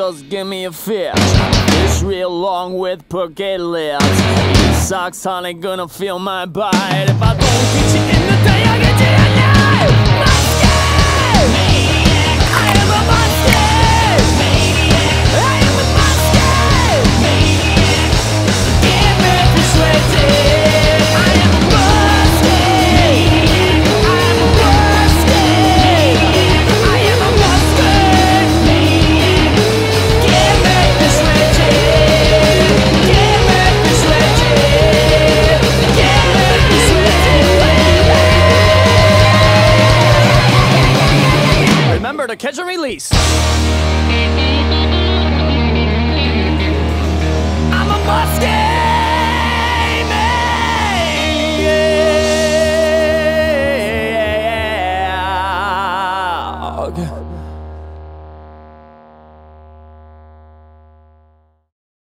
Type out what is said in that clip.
just give me a fish. Fish real long with perky lips. Eat socks, honey, gonna feel my bite. If I don't get you in the day, I get you at night. Musky! Maniac! I am a musky! Maniac! I am a musky! Maniac! Get me persuaded! I am a musky! Maniac! I am a musky! Maniac! I am a musky! Maniac! Get me persuaded! Get me persuaded! Get me persuaded! Remember to catch and release. I'm a musky maniac.